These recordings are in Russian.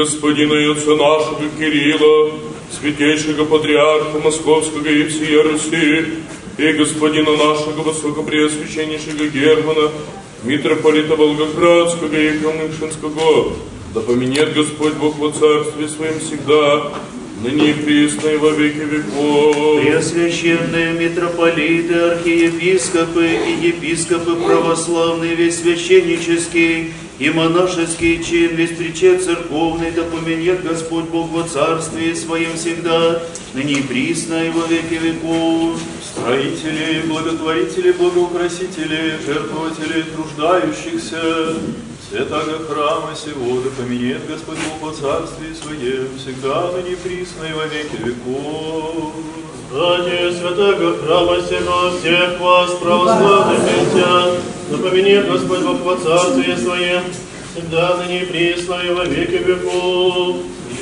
господина и отца нашего Кирилла, святейшего патриарха Московского и всей Руси, и господина нашего высокопреосвященнейшего Германа, митрополита Волгоградского и Камышинского, да поменет Господь Бог во царстве своем всегда, ныне и присно и во веки веков. Преосвященные митрополиты, архиепископы и епископы православные, весь священнический и монашеский чин, весь причет церковный, да поменет Господь Бог во царстве своем всегда, ныне и присно и во веки веков. Строители, благотворители, благоукрасители, жертвователи труждающихся, святаго храма сего, да поменет Господь Бог во царстве своем всегда, ныне и присно и во веки веков. Ради святаго храма сего всех вас, православных христиан, да поменет Господь Бог во царстве своем всегда, ныне и присно и во веки веков.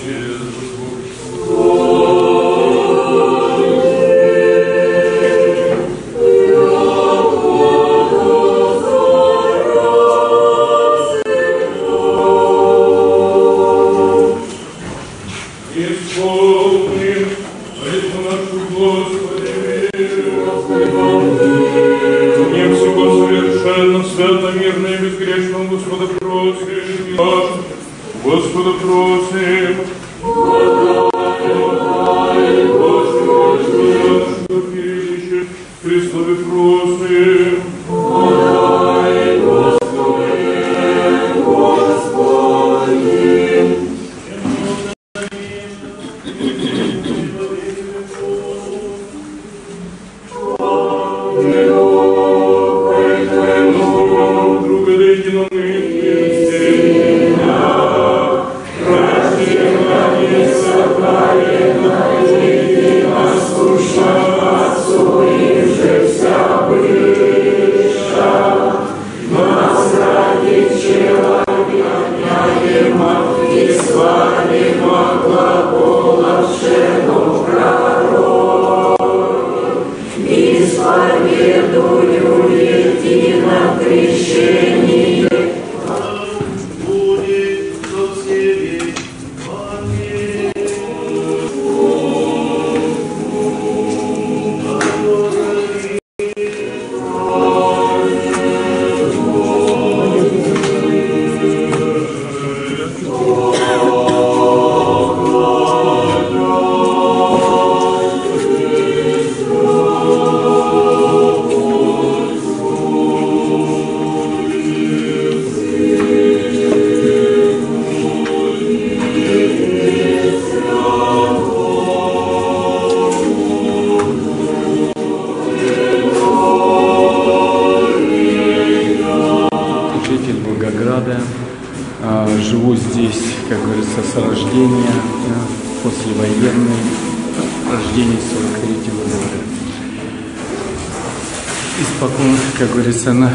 Господа просим, Христове просим, живу здесь, как говорится, с рождения, послевоенной, рождения 43-го года. Испокон, как говорится, на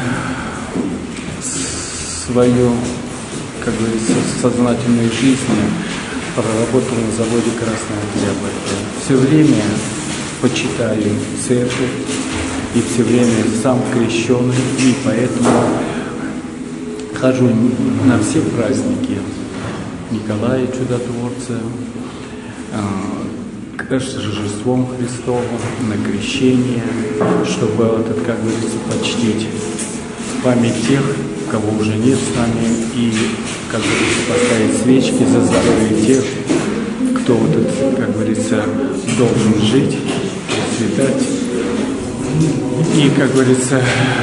свою, как говорится, сознательную жизнь проработал на заводе «Красная Октябрь». Все время почитаю церковь и все время сам крещеный, и поэтому хожу на все праздники Николая Чудотворца, к Рождеством Христовым, на крещение, чтобы этот, как говорится, почтить память тех, кого уже нет с нами, и, как говорится, поставить свечки за здоровье тех, кто вот этот, как говорится, должен жить, процветать. И, как говорится,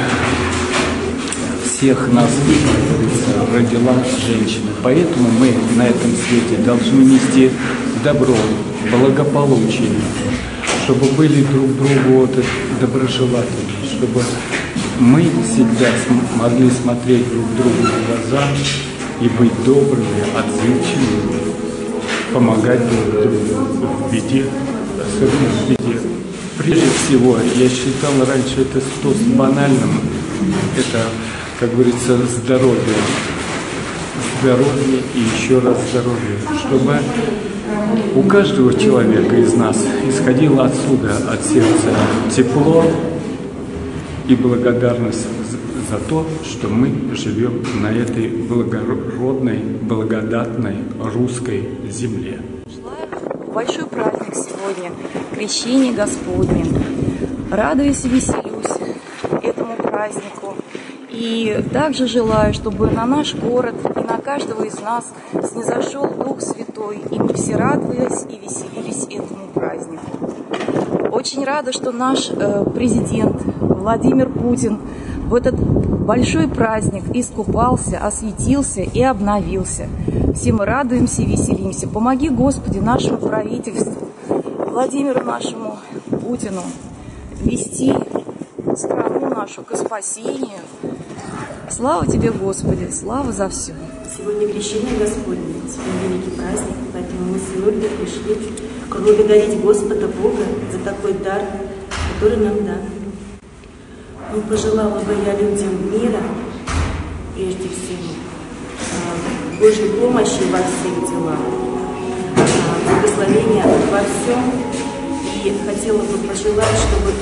всех нас, как говорится, родила женщина. Поэтому мы на этом свете должны нести добро, благополучие, чтобы были друг другу вот доброжелательны, чтобы мы всегда могли смотреть друг другу в глаза и быть добрыми, отзывчивыми, помогать друг другу в беде, особенно в беде. Прежде всего, я считал раньше это тост банальным, это, как говорится, здоровье. Здоровье и еще раз здоровье, чтобы у каждого человека из нас исходило отсюда, от сердца, тепло и благодарность за то, что мы живем на этой благородной, благодатной русской земле. Большой праздник сегодня, Крещение Господне. Радуюсь и веселюсь этому празднику. И также желаю, чтобы на наш город и на каждого из нас снизошел Дух Святой, и мы все радовались и веселились этому празднику. Очень рада, что наш президент Владимир Путин в этот большой праздник искупался, осветился и обновился. Все мы радуемся и веселимся. Помоги, Господи, нашему правительству, Владимиру нашему Путину вести страну нашу к спасению. Слава Тебе, Господи, слава за все. Сегодня Крещение Господне, сегодня великий праздник, поэтому мы сегодня пришли поблагодарить Господа Бога за такой дар, который нам дан. Ну, пожелала бы я людям мира, прежде всего, Божьей помощи во всех делах, благословения во всем. И хотела бы пожелать, чтобы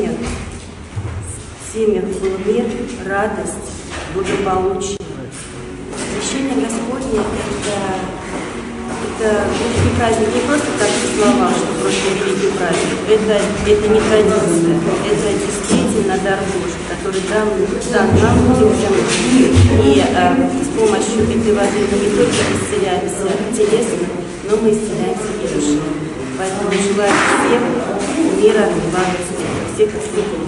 в семьях был мир, радость, благополучие. Крещение Господне это великий праздник, не просто так слова, что просто великий праздник. Это не традиция, это действительно дар Божий, который дан нам, людям. И с помощью этой воды мы не только исцеляемся телесно, но мы исцеляемся и душой. Поэтому желаю всем мира, радости, всех святых.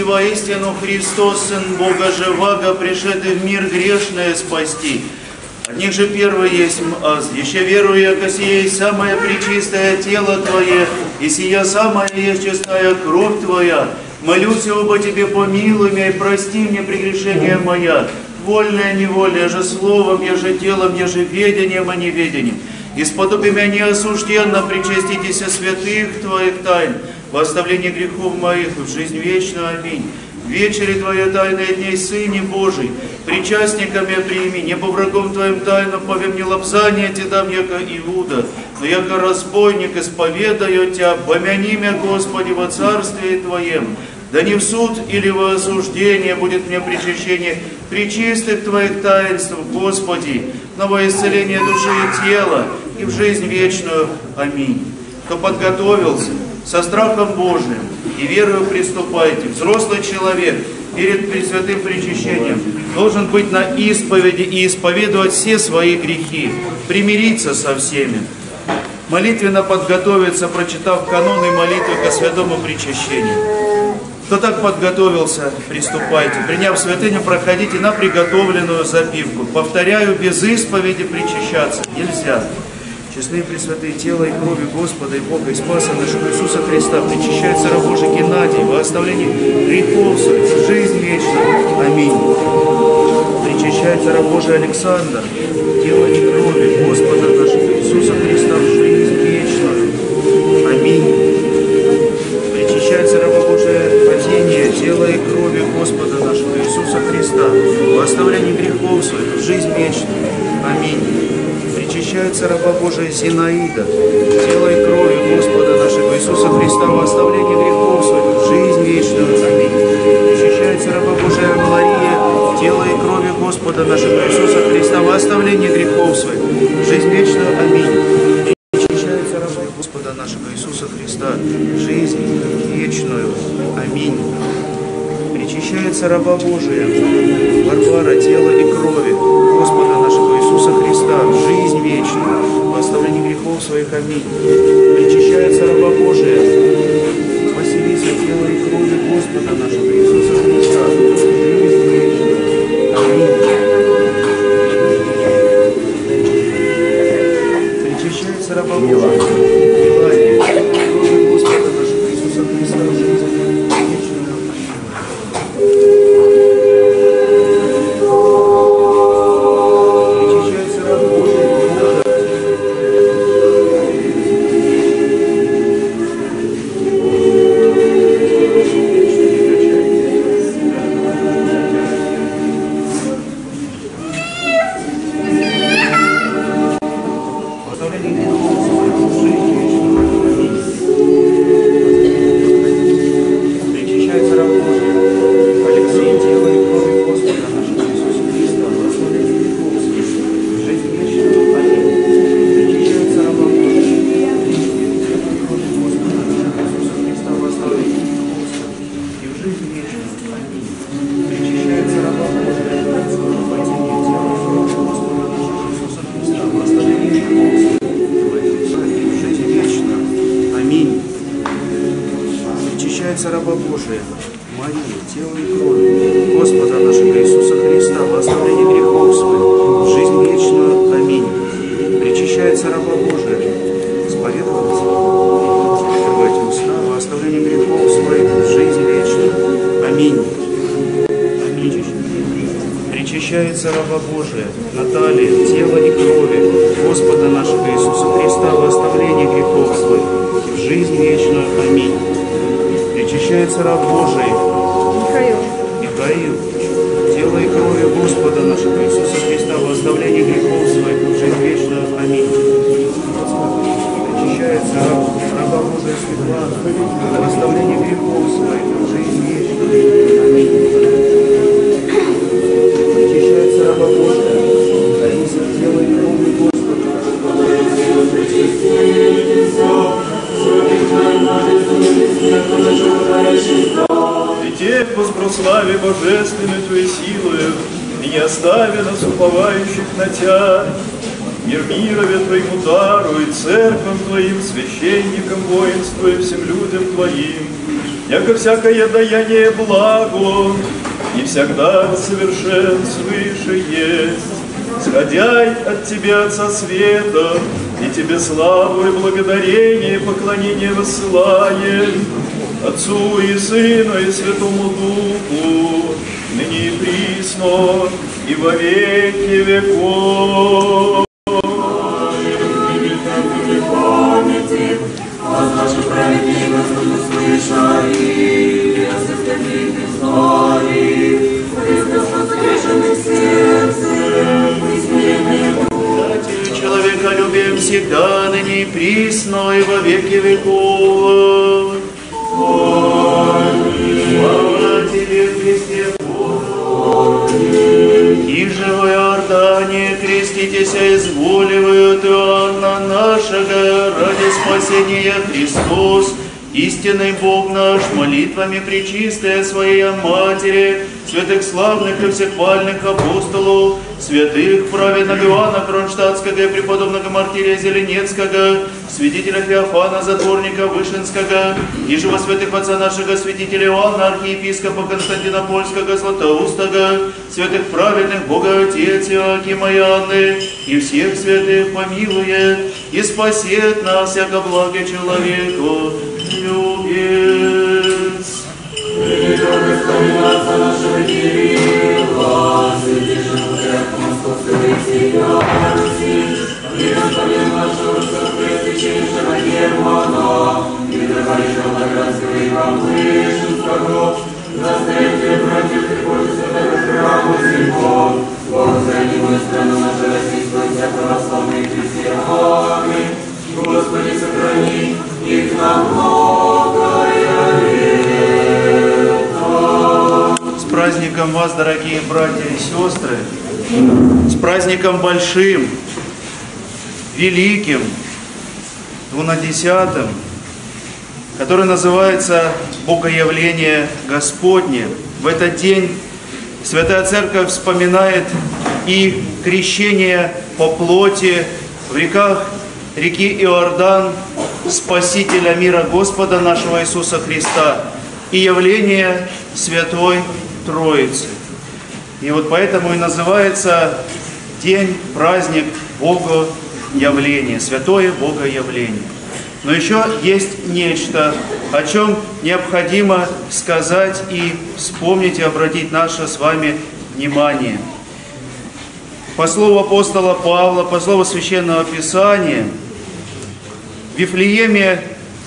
Христос, Сын Бога Живаго, пришедший в мир грешное спасти. Ниже первый есть аз, еще верую, яко сие есть самое пречистое тело Твое, и сия самая есть чистая кровь Твоя. Молюсь оба Тебе, помилуй меня и прости мне прегрешения моя, вольное, невольное, же словом, я же телом, я же ведением, а не ведением. Исподоби меня неосужденно, причаститесь святых Твоих тайн, во оставлении грехов моих в жизнь вечную. Аминь. Вечери Твоя тайная дней, Сыне Божий, причастниками прими, не по врагом Твоим тайно повем не лапзание Те дам, яко Иуда, но яко разбойник исповедаю Тя, помяни меня, Господи, во Царстве Твоем, да не в суд или во осуждение будет мне причащение пречистых Твоих таинств, Господи, но во исцеление души и тела, и в жизнь вечную. Аминь. Кто подготовился со страхом Божиим и верою приступайте. Взрослый человек перед Пресвятым Причащением должен быть на исповеди и исповедовать все свои грехи, примириться со всеми, молитвенно подготовиться, прочитав каноны молитвы ко Святому Причащению. Кто так подготовился, приступайте. Приняв святыню, проходите на приготовленную запивку. Повторяю, без исповеди причащаться нельзя. Честные пресвятые тела и крови Господа и Бога и Спаса нашего Иисуса Христа причащается раб Божий Геннадий во оставлении грехов своих в жизнь вечную. Аминь. Причащается раб Божий Александр, тела и крови Господа нашего Иисуса Христа в жизнь вечную. Аминь. Причащается раба Божия падение тела и крови Господа нашего Иисуса Христа во оставлении грехов своих в жизнь вечную. Аминь. Причащается раба Божия Зинаида, тело и крови Господа нашего Иисуса Христа во оставлении грехов своих в жизнь вечную. Аминь. Причащается раба Божия Мария, тело и крови Господа нашего Иисуса Христа во оставлении грехов своих в жизнь вечную. Аминь. Причащается раба Господа нашего Иисуса Христа в жизнь вечную. Аминь. Причащается раба Божия Варвара, тело и крови Господа нашего Иисуса Христа в жизнь вечную, во оставлении грехов своих. Аминь. Причащается раба Божия Василиса, тело и крови Господа нашего Иисуса Христа в жизнь вечную. Аминь. Причащается раба Божия Милания, крови Господа нашего Иисуса Христа в жизнь вечную. Раба Божия Мария, тело и кровь Господа нашего Иисуса Христа во оставлении грехов своих в жизнь вечную. Аминь. Причащается раба Божия исповедоваться, открывайте уста во оставлении грехов своих в жизнь вечную. Аминь. Аминь. Причащается раба Божия Наталья, тело и крови Господа нашего Иисуса Христа во оставлении грехов своих в жизнь вечную. Аминь. Причащается раб Божий Михаил, тело и крови Господа нашего Иисуса Христа во оставлении грехов своих в жизнь вечную. Аминь. Причащается раба Божия Светлана во оставлении грехов своих в жизнь вечную. Аминь. Причащается раба Божия Таиса, тело и крови Господа нашего Летев в возброславе божественной Твоей силою, и не остави нас уповающих на Тя, мир мирове Твоему даруй, церквам Твоим, священникам воинству и всем людям Твоим, яко всякое даяние благо, и всегда совершен свыше есть. сходяй от Тебя, Отца Света, и Тебе славу и благодарение, и поклонение высылаем, Отцу и Сыну и Святому Духу, ныне и присно, и во веки веков. Человеколюбием всегда, ныне и присно, и во веки веков. Слава Тебе, Христе, и же в Иордане креститесь, изволивают Иоанна нашего, ради спасения Христос, истинный Бог наш, молитвами пречистая Своей Матери, святых славных и всехвальных апостолов, святых праведного Иоанна Кронштадтского и преподобного Мартирия Зеленецкого, святителя Феофана Затворника Вышинского, и же во святых отца нашего святителя Иоанна, архиепископа Константинопольского Златоустого, святых праведных Бога Отец Иоакима и Анны, и всех святых помилует, и спасет нас, всяко благо человеку, любец. Господи, сохрани их на многое лето. С праздником вас, дорогие братья и сестры, с праздником большим, великим, 12-м, который называется Богоявление Господне. В этот день Святая Церковь вспоминает и крещение по плоти в реки Иордан Спасителя мира Господа нашего Иисуса Христа и явление Святой Троицы. И вот поэтому и называется день, праздник Богоявления, Святое Богоявление. Но еще есть нечто, о чем необходимо сказать и вспомнить, и обратить наше с вами внимание. По слову апостола Павла, по слову Священного Писания, в Вифлееме,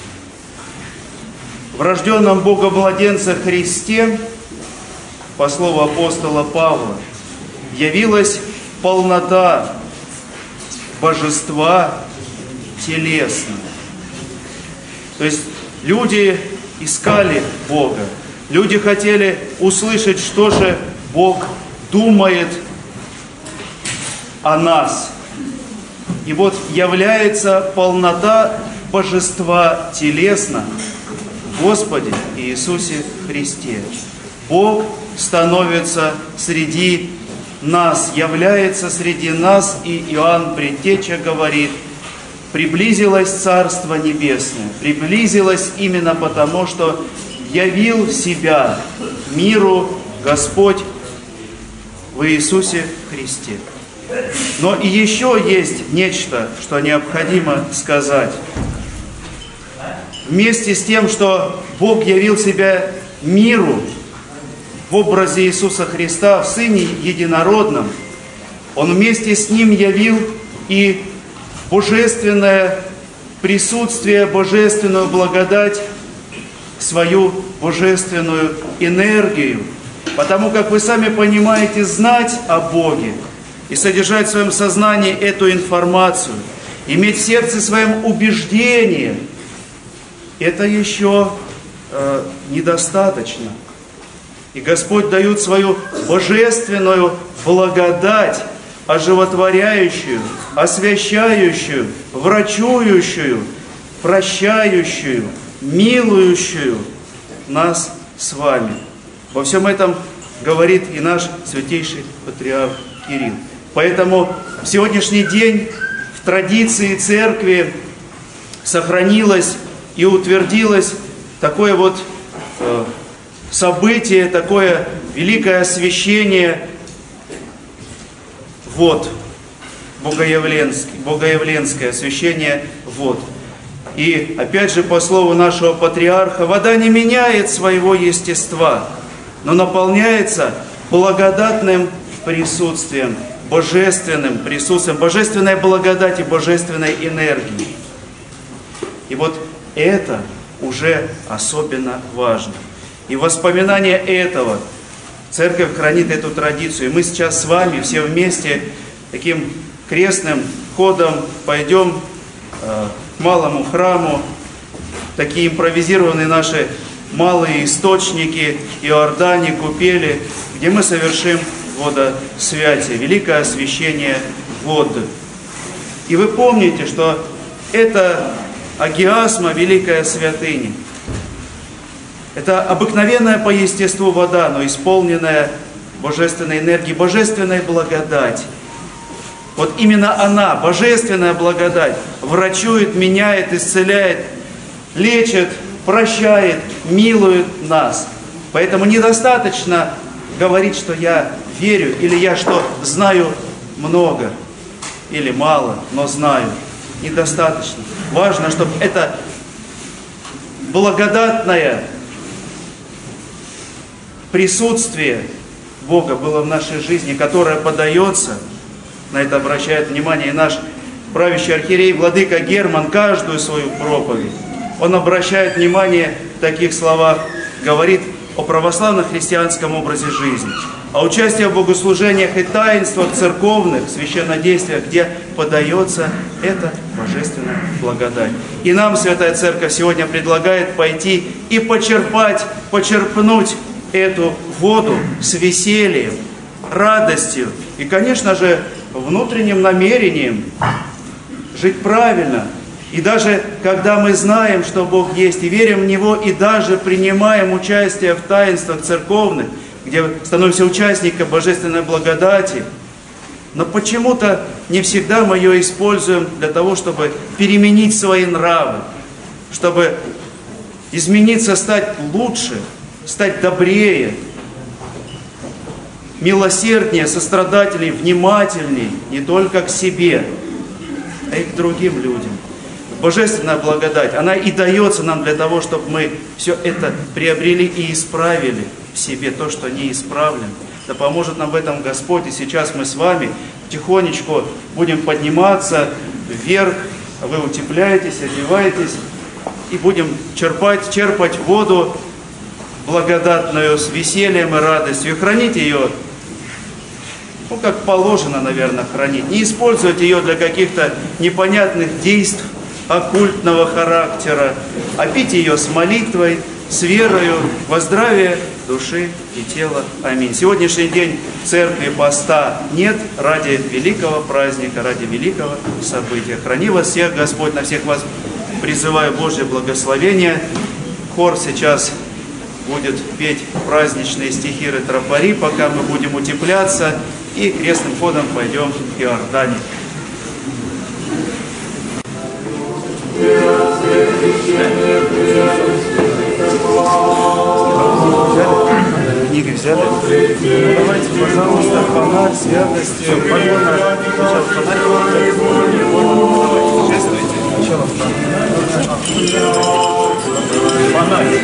в рожденном Бога-младенца Христе, по слову апостола Павла, явилась полнота божества телесного. То есть люди искали Бога, люди хотели услышать, что же Бог думает о нас. И вот является полнота божества телесно в Господе Иисусе Христе. Бог становится среди нас, является среди нас, и Иоанн Предтеча говорит: приблизилось Царство Небесное, приблизилось именно потому, что явил себя миру Господь в Иисусе Христе. Но и еще есть нечто, что необходимо сказать. Вместе с тем, что Бог явил себя миру в образе Иисуса Христа, в Сыне Единородном, Он вместе с Ним явил и божественное присутствие, божественную благодать, свою божественную энергию. Потому как вы сами понимаете, знать о Боге и содержать в своем сознании эту информацию, иметь в сердце своем убеждение, это еще недостаточно. И Господь дает свою божественную благодать, оживотворяющую, освящающую, врачующую, прощающую, милующую нас с вами. Во всем этом говорит и наш святейший патриарх Кирилл. Поэтому в сегодняшний день в традиции церкви сохранилось и утвердилось такое вот событие, такое великое освящение вод. богоявленское освящение вод. И опять же по слову нашего патриарха, вода не меняет своего естества, но наполняется благодатным присутствием, божественным присутствием, божественной благодати, божественной энергии. И вот это уже особенно важно. И в воспоминание этого Церковь хранит эту традицию. И мы сейчас с вами все вместе таким крестным ходом пойдем к малому храму. Такие импровизированные наши малые источники, Иордане, купели, где мы совершим водосвятие, великое освящение вод. И вы помните, что это агиасма, великая святыня. Это обыкновенная по естеству вода, но исполненная божественной энергией, божественной благодати. Вот именно она, божественная благодать, врачует, меняет, исцеляет, лечит, прощает, милует нас. Поэтому недостаточно говорить, что я верю, или я что знаю много, или мало, но знаю. Недостаточно. Важно, чтобы это благодатное присутствие Бога было в нашей жизни, которое подается, на это обращает внимание и наш правящий архиерей, владыка Герман, каждую свою проповедь. Он обращает внимание в таких словах, говорит о православно-христианском образе жизни, о участии в богослужениях и таинствах церковных, священнодействиях, где подается эта божественная благодать. И нам Святая Церковь сегодня предлагает пойти и почерпнуть эту воду с весельем, радостью и, конечно же, внутренним намерением жить правильно. И даже когда мы знаем, что Бог есть, и верим в Него, и даже принимаем участие в таинствах церковных, где становимся участниками божественной благодати, но почему-то не всегда мы ее используем для того, чтобы переменить свои нравы, чтобы измениться, стать лучше, стать добрее, милосерднее, сострадательнее, внимательнее не только к себе, а и к другим людям. Божественная благодать, она и дается нам для того, чтобы мы все это приобрели и исправили в себе, то, что не исправлено. Да поможет нам в этом Господь. И сейчас мы с вами тихонечку будем подниматься вверх, вы утепляетесь, одеваетесь, и будем черпать воду благодатную с весельем и радостью, и хранить ее, как положено, наверное, хранить. Не использовать ее для каких-то непонятных действий оккультного характера, а пить ее с молитвой, с верою, во здравие души и тела. Аминь. Сегодняшний день церкви поста нет ради великого праздника, ради великого события. Храни вас всех, Господь, на всех вас призываю Божье благословение. Хор сейчас будет петь праздничные стихи ретропари, пока мы будем утепляться, и крестным ходом пойдем к Иордане. Книги взяли? Давайте, пожалуйста, фонарь, святости, поклона. Сначала фонарь. Шествуйте. Сначала фонарь.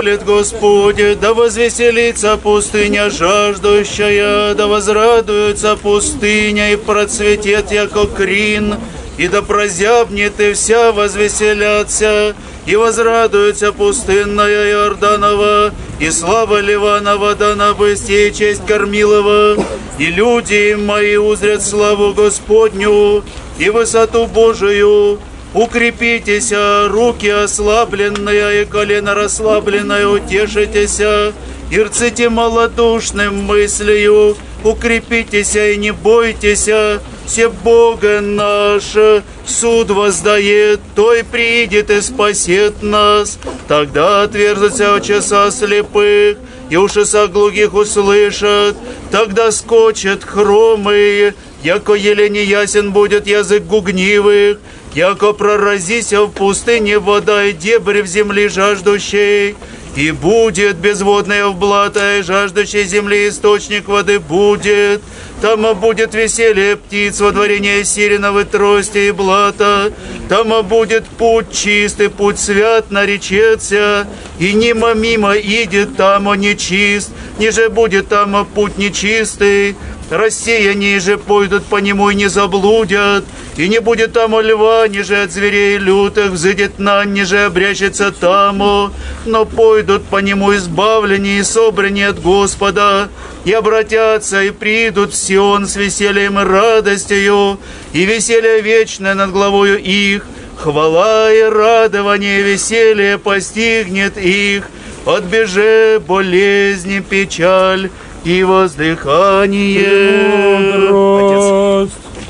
глаголит Господь, да возвеселится пустыня жаждущая, да возрадуется пустыня и процветет, яко крин, и да прозябнет и вся возвеселятся, и возрадуется пустынная Иорданова, и слава Ливанова да набысти, и честь Кормилова, и люди мои узрят славу Господню, и высоту Божию. Укрепитесь, руки ослабленные и колено расслабленное, утешитесь, и рците малодушным мыслью, укрепитесь и не бойтесь, все Бога наш суд воздает, той приидет и спасет нас. Тогда отверзутся часа слепых, и уши глухих услышат, тогда скочат хромые, яко еле не ясен будет язык гугнивых, яко проразися в пустыне вода и дебри в земли жаждущей, и будет безводная в блата, и жаждущей земли источник воды будет. Там будет веселье птиц, водворение сиренов трости и блата. Там будет путь чистый, путь свят наречется, и мимо идет там нечист, ниже будет там путь нечистый. Рассеянные же пойдут по нему и не заблудят, и не будет там льва, ниже от зверей лютых, взыдет на, ниже обрящется таму, но пойдут по нему избавление и собрание от Господа, и обратятся, и придут в Сион с весельем и радостью, и веселье вечное над главою их, хвала и радование, веселье постигнет их, отбеже болезни, печаль и воздыхание. Отец.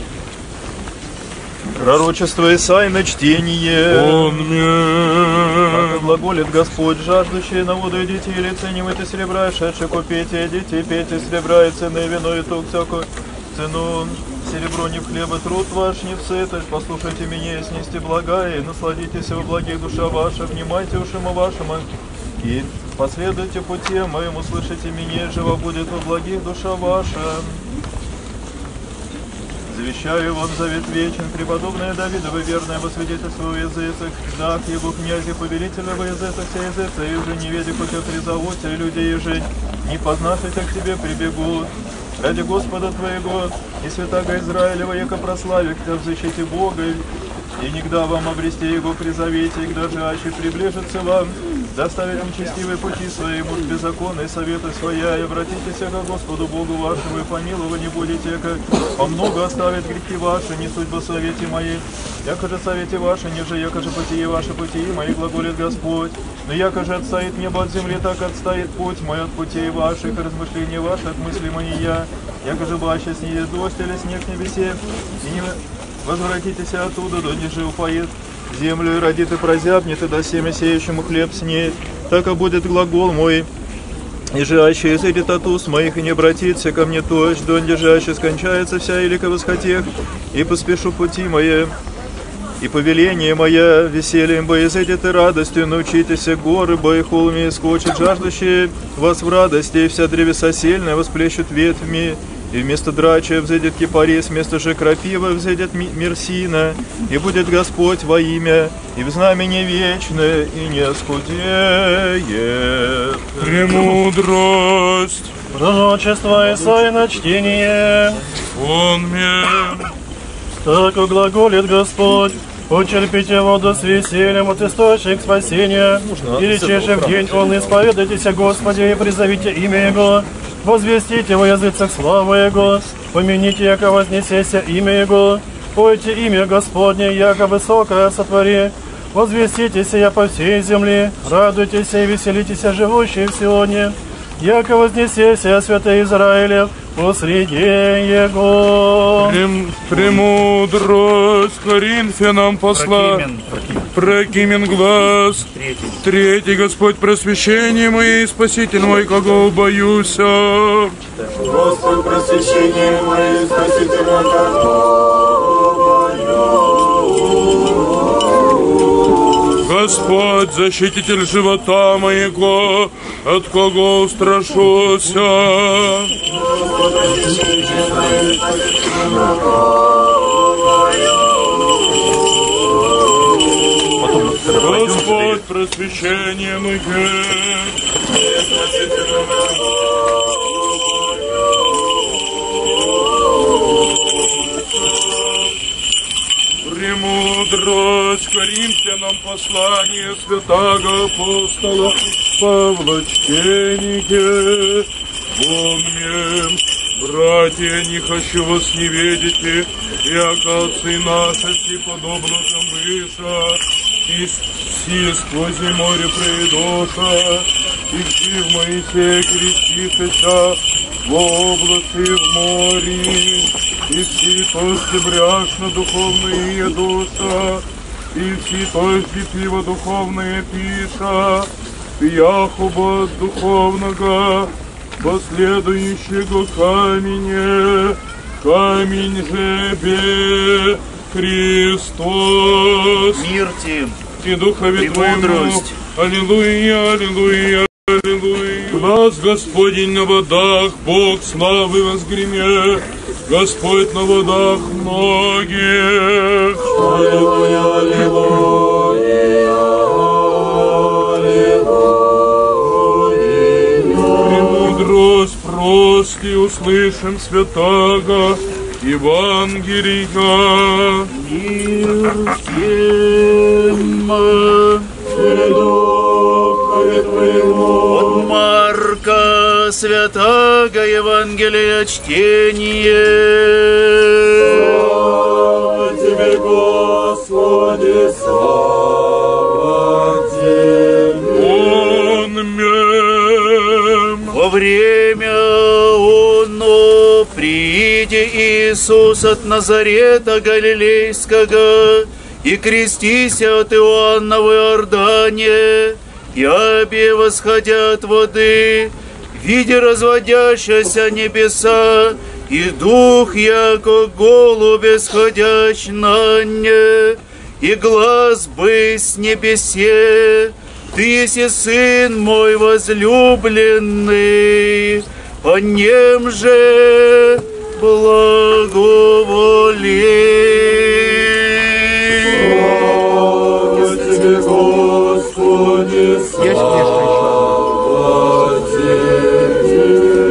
Пророчество Исаия, чтение. Как глаголит Господь, жаждущие на воду идите, или ценивайте серебра, шедшие купите, идите, пейте серебра и цены, вино и тук всякую цену. Серебро не в хлеба, труд ваш не в сытость. Послушайте меня и снести благая, и насладитесь во благих душа ваша, внимайте ушима вашим, и последуйте пути моим, услышите меня, живо будет во благих душа ваша. Завещаю вам завет вечен, преподобное Давидово верное во свидетельство в языцах, дах его князе повелителя во языцах вся языца, и уже не веди, хоть призовут, и люди ежи не познавшись к тебе прибегут. Ради Господа твоего и святаго Израилева, яко прославик тебя в защите Бога, и нигда вам обрести его призовете, и когда же аще приближится вам, доставит нечестивые пути свои, муж беззаконные советы своя, и обратитесь ко Господу Богу вашему, и помилования будете, яко помного оставит грехи ваши, не судьба совете мои, яко же совете ваши, ниже, яко же путие ваши, путии мои, глаголит Господь. Но яко же отстоит небо от земли, так отстоит путь мой от путей ваших, и размышления ваши от мысли моя, яко же баще снеет дождь или снег в небесе, и не возвратитесь оттуда, до ниже упоет землю, и родит и прозябнет, и до семя сеющему хлеб снеет. Так и будет глагол мой, и жаще изыдет от уст моих, и не обратится ко мне точь, донде жаще скончается вся илика восхотех, и поспешу пути мои. И повеление мое весельем бы изыдет и радостью, научитесь горы бы и холми, скочат жаждущие вас в радости, и вся древеса сильная восплещут ветвями, и вместо драча взойдет кипарис, вместо же крапивы взойдет мерсина, и будет Господь во имя, и в знамени вечное, и не оскудеет. Премудрость. Пророчество Исаия, чтение. Так глаголит Господь: почерпите воду с весельем от источник спасения, и речеше в день он, исповедайтесь о Господе и призовите имя Его, возвестите во языцах славу Его, помяните, яко вознесеся имя Его, пойте имя Господне, яко высокое сотвори, возвестите сия по всей земле, радуйтесь и веселитесь, живущие в Сионе, яко вознесеся святый Израилев посреди Его. Премудрость Коринфянам посла. Прокимен глаз. Третий Господь просвещение мое и Спаситель мой, кого боюсь. Господь просвещение мое и Спаситель мой, кого боюсь. Господь защититель живота моего, от кого устрашуся. Господь просвещением их. Премудрость Коринфянам послание святаго апостола Павла чтение. Помним, братья, не хочу вас не видите, и отцы наши все подобно камыша, и си сквозь море придоша, и все в Моисея крестишися, в облаке в море, и все тости бряшно духовные душа, и все тости пиво духовное пиша, яхуба духовного, последующего каменя, камень же бе Христос. Мир тем и духове Твоему. Аллилуйя, аллилуйя, аллилуйя. Нас Господень на водах, Бог славы возгреме, Господь на водах многих. Аллилуйя, аллилуйя. Премудрость просто услышим святаго Евангелия. Мир всем Духове Твоему. От Марка святаго Евангелия чтение. Слава Тебе, Господи, слава Тебе. Аминь. Во время оно прииде Иисус от Назарета Галилейского и крестися от Иоанна в Иордане, и обе восходя от воды, видя разводящиеся небеса, и дух, яко голубь сходящ на не, и глаз бы с небесе: Ты еси Сын мой возлюбленный, о нем же благоволи. Слава Тебе, Господи, слава Тебе.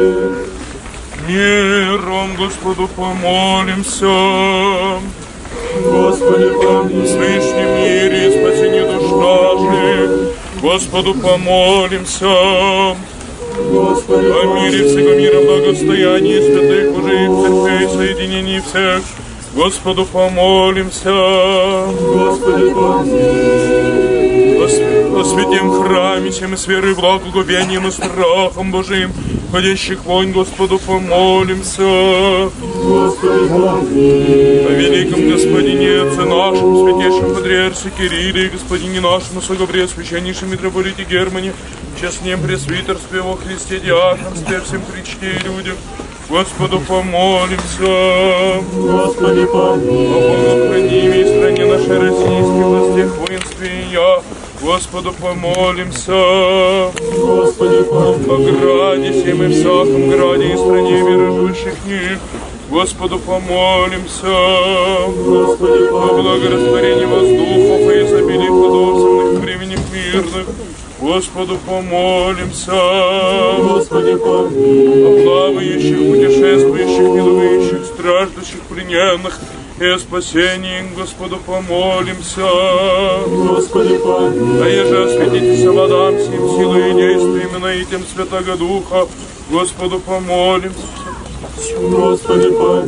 Миром Господу помолимся. Господи, помилуй. В свышнем мире и спасении душ наших Господу помолимся. Господи, О мире всего мира, благостоянии святых мужей, церквей, соединении всех Господу помолимся. Господи, помилуй. О святем храме, всем и с верой, благоговением и страхом Божиим, ходящих вонь Господу помолимся. Господи, помилуй. О великом Господине Отце нашем, святейшем Патриарсе Кирилле, Господине нашему, Согопреосвященнейшем митрополите Германе, честнем пресвитерстве во Христе диаконстве, всем Христе и людях, Господу помолимся. Господи, помилуй. О богохранимой стране нашей российской, властях, воинстве и я, Господу помолимся. Господи, помилуй. О граде всем и всяком граде и стране мирожущих них, Господу помолимся. Господи, О помилуй. благорастворении воздухов и изобилии плодов земных временных мирных, Господу помолимся. Господи, помилуй. О плавающих, путешествующих, недугающих, страждущих, плененных и о спасении, Господу помолимся. Господи, помилуй. А еже осветитесь водам всем силой и действием, и наитем Святого Духа, Господу помолимся. Господи,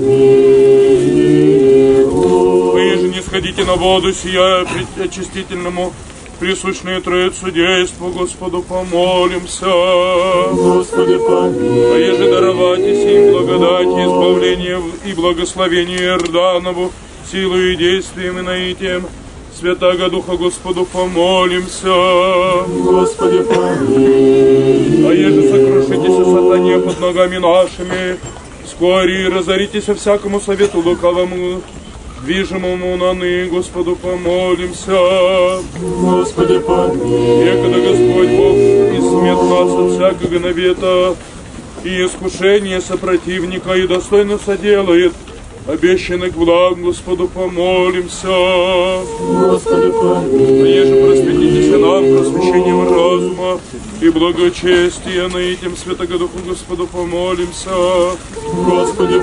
помилуй. Вы же не сходите на воду, сияя очистительному присущное Троицу действу, Господу помолимся. Господи, помилуй. А еже дароватесь им благодать, избавление и благословение Иорданову, силою и действием и наитием Святаго Духа, Господу помолимся. Господи, помилуй. А еже сокрушитесь сатане под ногами нашими, вскоре разоритесь всякому совету лукавому, движимому наны, Господу помолимся. Господи, помилуй. Некогда Господь Бог измет нас от всякого навета и искушения сопротивника, и достойно соделает обещанных благ, Господу помолимся. Господи, помилуй. Еже просветитесь нам просвещением разума и благочестия, на этим Святого Духа Господу помолимся. Господи,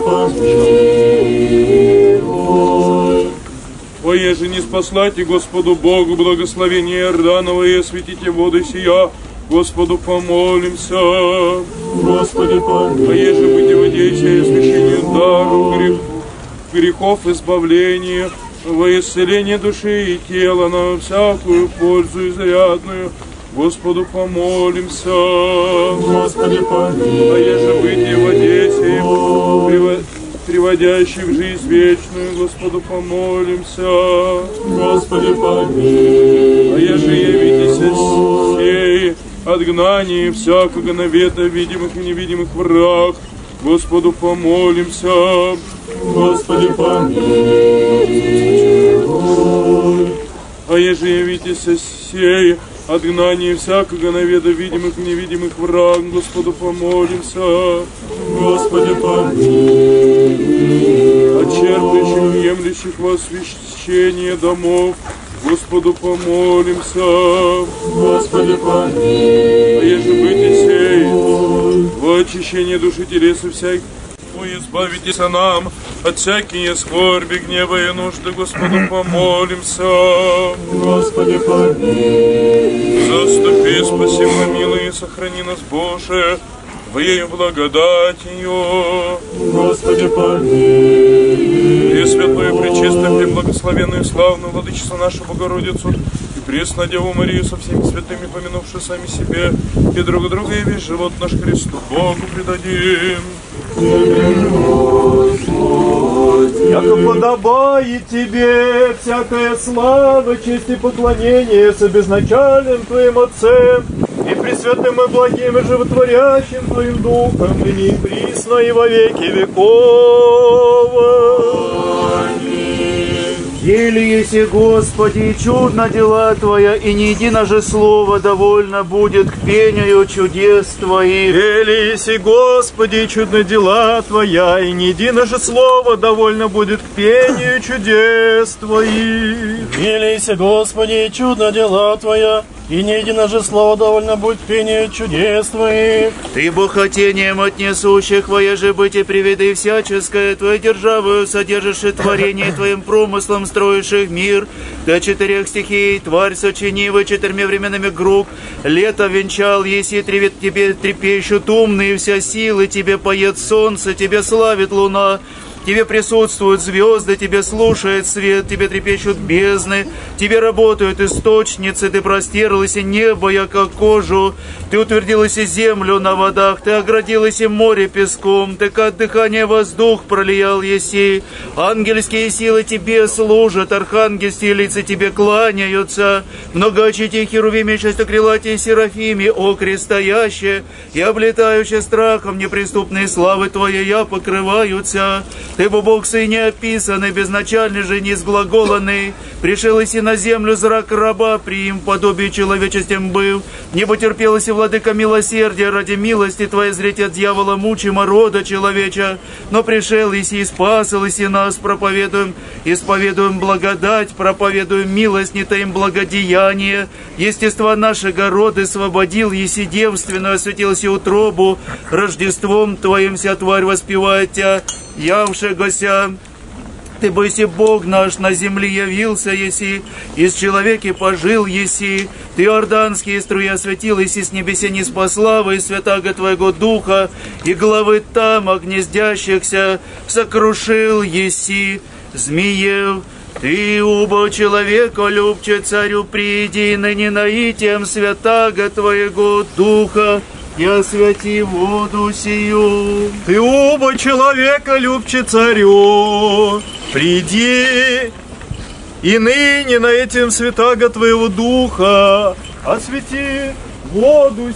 помилуй. Оеже не спаслайте Господу Богу благословение Иорданова и осветите воды сия, Господу помолимся. Господи, помилуй. Оеже путеводействие и освящение дару грехов избавления, во исцеление души и тела, на всякую пользу изрядную, Господу помолимся. Господи, помилуй. Оеже путеводействие, приводящий в жизнь вечную, Господу помолимся. Господи, помилуй. Оеже явитесь сей, отгнание всякого навета видимых и невидимых враг, Господу помолимся. Господи, помилуй. Оеже явитесь сей, отгнание всякого навета видимых и невидимых враг, Господу помолимся. Господи, помилуй. От черпающих, емлящих во освящение домов, Господу помолимся. Господи, помилуй. Оеже быть сей, во очищение души телеса всяких, избавитесь нам от всякие скорби, гнева и нужды, Господу помолимся. Господи, помилуй. Заступи, спаси, помилуй и сохрани нас, Боже, Твоею благодатью. Господи, помилуй. И святую, пречистую, преблагословенную, славную Владычицу нашу Богородицу, и пресную Деву Марию со всеми святыми, помянувши сами себе, и друг друга, и весь живот наш Христу Богу предадим. Яко подобает тебе всякая слава, честь и поклонение с безначальным Твоим Отцем и пресвятым и благим и животворящим Твоим Духом, ныне и присно и во веки веков. Еле еси, Господи, чудно дела Твоя, и ни едино же слово довольно будет к пению чудес Твоих. Еле еси, Господи, чудно дела Твоя, и ни едино же слово довольно будет к пению чудес Твоих. Велися, Господи, чудно дела Твоя, и не едино же слово довольно будет пение чудес Твоих. Ты богохотением от несущих воеже быть и приведы всяческое, Твою державою содержишь и творение Твоим промыслом строишь мир. До 4 стихий тварь сочинивы 4 временами круг. Лето венчал, еси тебе трепещут умные, вся силы, тебе поет солнце, тебе славит луна. Тебе присутствуют звезды, тебе слушает свет, тебе трепещут бездны, тебе работают источницы, ты простерлась и небо, яко кожу, ты утвердилась и землю на водах, ты оградилась и море песком, ты от дыхания воздух пролиял еси, ангельские силы тебе служат, архангельские лица тебе кланяются, многоочите херувими, шестокрылатие серафими, о крестояще, и облетающие страхом неприступные славы Твоей я покрываются. Ты, Бог, Сын неописанный, безначальный же, несглаголанный, пришел и на землю зрак раба, при им подобие человечестям был, не потерпелось и владыка милосердия, ради милости Твоей зреть от дьявола мучима рода человеча, но пришел иси и спасал иси нас, исповедуем благодать, проповедуем милость, не таим благодеяние, естества нашего рода свободил, еси девственную, осветился утробу, Рождеством Твоим вся тварь воспевает Тя, явшегося. Ты бойся, Бог наш, на земле явился еси, из человеки пожил еси, Ты иорданские струи осветил еси, с небесе не спаславы, святаго Твоего Духа, и главы там, огнездящихся, сокрушил еси, змеев. Ты, убо человека, любче царю, приди, ныне наитием святаго Твоего Духа, и освяти воду сию. Ты, убо человека, любче царю, приди, и ныне на этим святаго Твоего Духа освети воду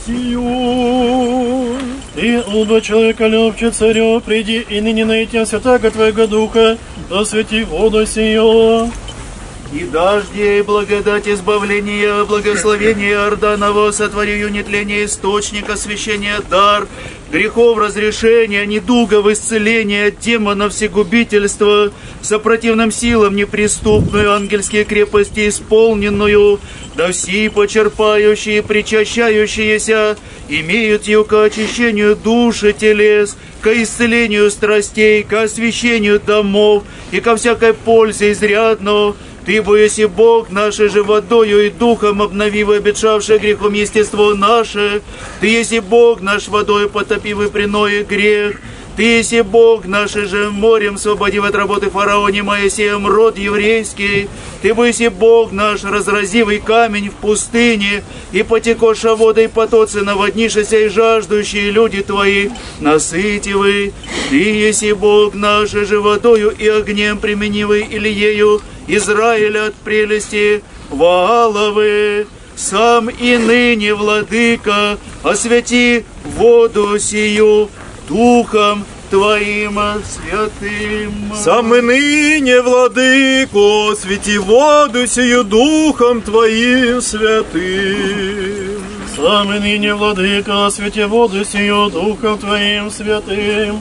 сию. Ты, убо человека, любче царю, приди, и ныне на этим святаго Твоего Духа освети воду сию. И дождь ей благодать избавления, благословения Орданово, сотворию нетления источника, освящения дар, грехов разрешения, недугов исцеления, демонов всегубительства, сопротивным силам неприступную, ангельские крепости исполненную, да все почерпающие, причащающиеся, имеют ее ко очищению души телес, ко исцелению страстей, ко освящению домов и ко всякой пользе изрядно. Ты, бо еси Бог наше же водою и духом обновив обетшавшее грехом естество наше. Ты еси Бог наш водою потопив и приной грех. Ты еси Бог наше же морем освободив от работы фараоне Моисеем род еврейский. Ты бо еси Бог наш разразивый камень в пустыне, и потекоша водой потоцы наводнишися и жаждущие люди твои насытивы. Ты еси Бог наш же водою и огнем применивый Илиею Израиля от прелести Вааловы. Сам и ныне, владыка, освяти воду сию Духом Твоим святым. Сам и ныне, владыко, освети воду сию Духом Твоим святым. Сам и ныне, владыка, освети воду сию Духом Твоим святым.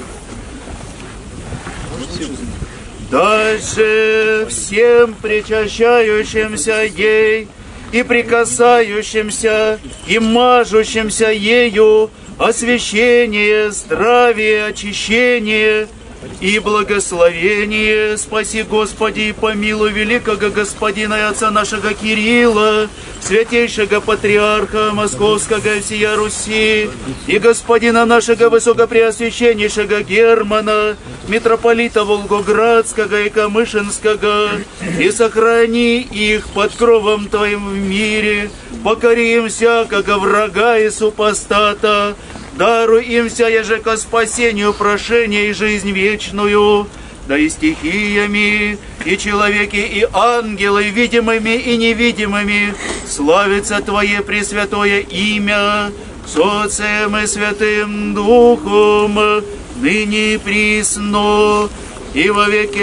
Дальше всем причащающимся ей и прикасающимся и мажущимся ею освящение, здравие, очищение и благословение. Спаси, Господи, и помилуй великого Господина и Отца нашего Кирилла, святейшего Патриарха Московского и всея Руси, и Господина нашего Высокопреосвященнейшего Германа, митрополита Волгоградского и Камышинского, и сохрани их под кровом Твоим в мире, покори им всякого врага и супостата, даруй им всяеже ко спасению, прошение и жизнь вечную, да и стихиями, и человеки, и ангелы, видимыми и невидимыми, славится Твое пресвятое имя, с Отцем и Святым Духом, ныне и присно, и во веки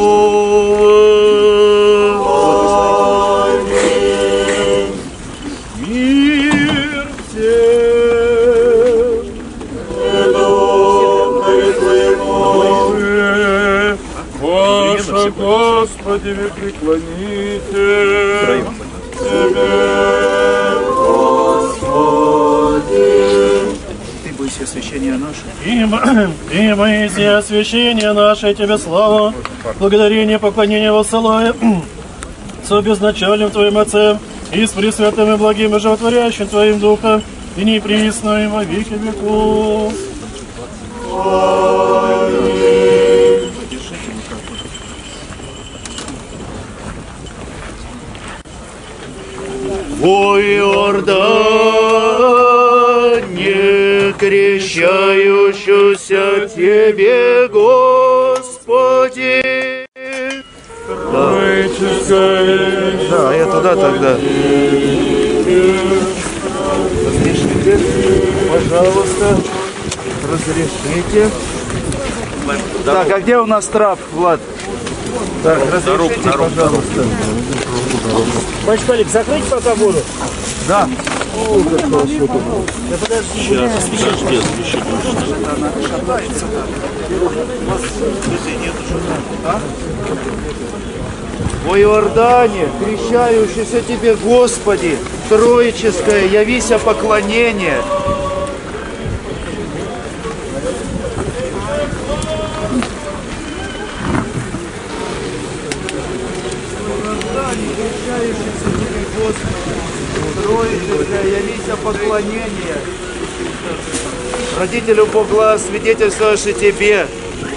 веков. Аминь. Мир всем. Ваше, Господи, вы преклоните Тебе, Господи. Ты бойся освящения наше. И Моисей, освящение наше, Тебе слава, благодарение, поклонение воссылая с безначальным Твоим Отцем и с пресвятым и благим и животворящим Твоим Духом, и не присно и во веки веков. Во Иордане крещающуюся Тебе, Господи. Да, я туда тогда. Разрешите, пожалуйста, разрешите. Так, а где у нас трап, Влад? Так, разрешите, пожалуйста. Батюшка Олег, закрыть пока воду? Да. Да подожди, освещение. Во Иордане, крещающийся Тебе, Господи, троическое, явися поклонение. Троическое, явися поклонение. Родителю Бога, свидетельствующий Тебе.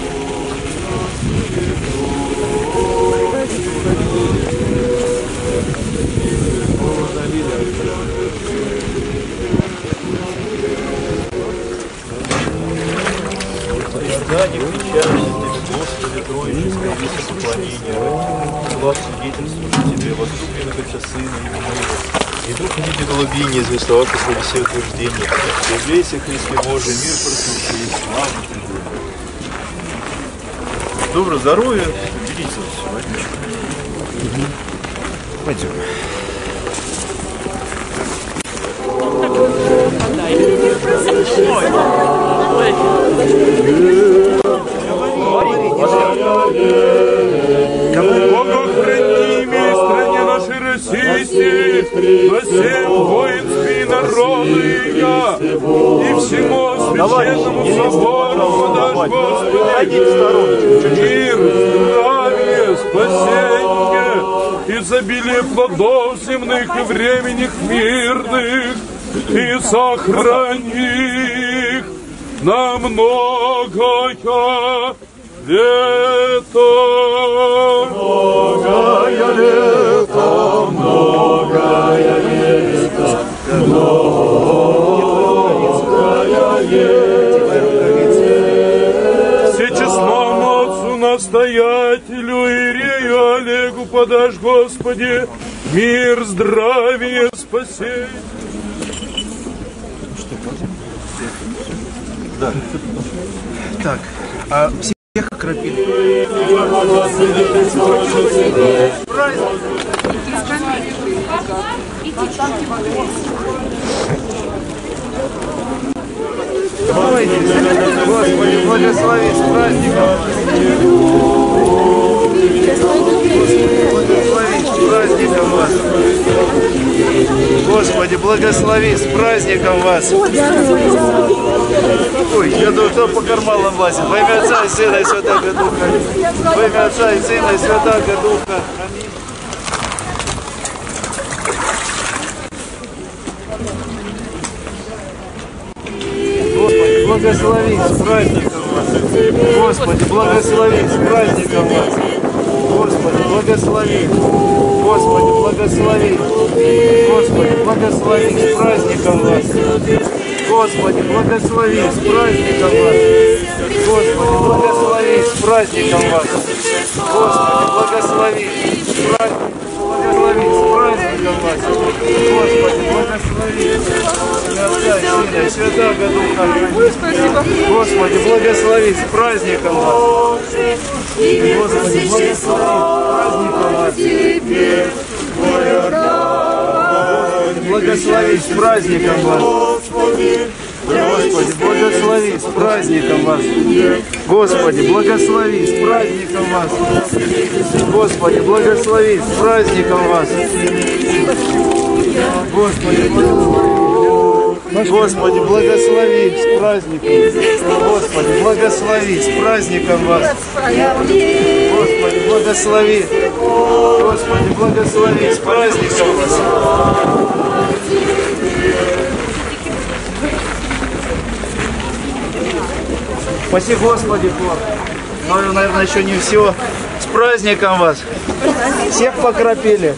Иордане, крещающийся Господи, троическое, явися поклонение. Глаз свидетельствующий Тебе, возлюбленных Отца Сына и Моего. И Дух видите голубей, неизвестовавший свои все утверждения. Являйся, Христе Божий, мир просущий, слава Тебе. Доброго здоровья, берите сегодня. Пойдем. Богохраними стране нашей российской, во всем воинстве народы я, и всему священному собору подашь, Господи, мир, здравие, спасение, изобилие плодов земных и временных мирных, и сохрани их на многое лето. Многое лето, многое лето, многое лето. Всечестному отцу настоятелю Иерею Олегу подашь, Господи, мир, здравие, спасение. Да. Так, а всех окропили? Давайте, Господи, благослови с праздником. Благослови с праздником вас. Господи, благослови с праздником вас. Ой, я думаю, кто по карманам лазит. Во имя Отца и Сына и Святаго Духа. Во имя Отца и Сына и Святаго Духа. Аминь. Господи, благослови с праздником вас. Господи, благослови с праздником вас. Господи, благослови. Господи, благослови. Господи, благослови с праздником вас. Господи, благослови с праздником вас. Господи, благослови с праздником вас. Господи, благослови с праздником. Благослови с праздником вас. Господи, благослови. Отца и Сына и Святаго Духа. Господи, благослови с праздником вас. Господи, благослови с праздником вас. Благослови с праздником вас. Господи, благослови с праздником вас. Господи, благослови с праздником вас. Господи, благослови с праздником вас. Господи, Господи, благослови с праздником. Господи, благослови с праздником вас. Господи, благослови. Господи, благослови с праздником вас. Спаси, Господи, Бог. Но, наверное, еще не все. С праздником вас. Всех покропили.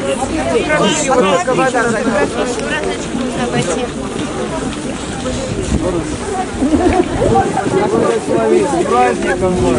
Благослови с праздником вас.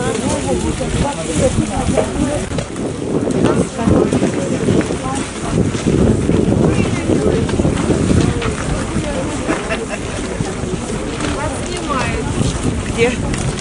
Где?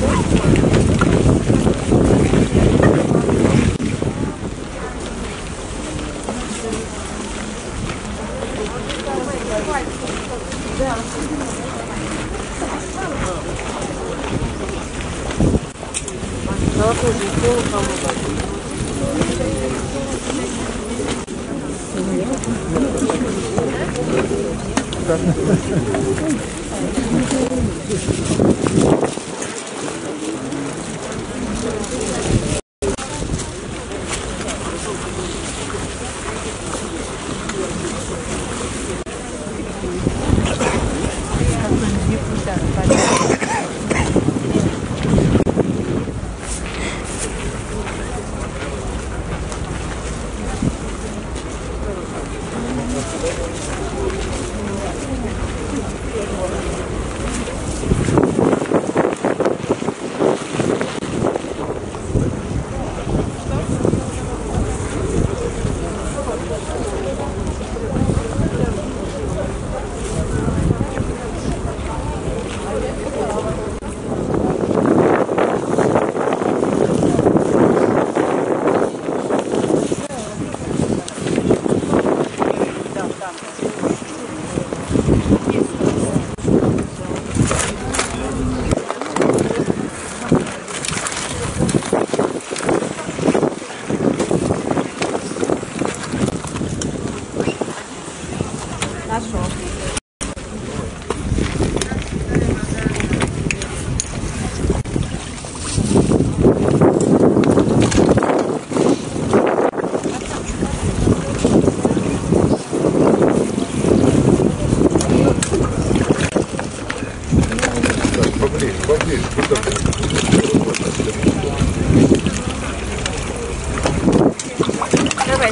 Давай.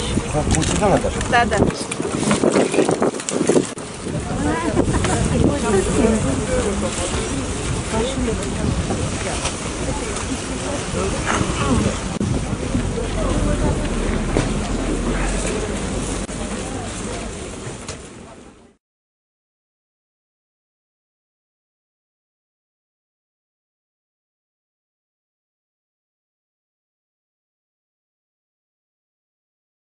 Да, да. Пошли.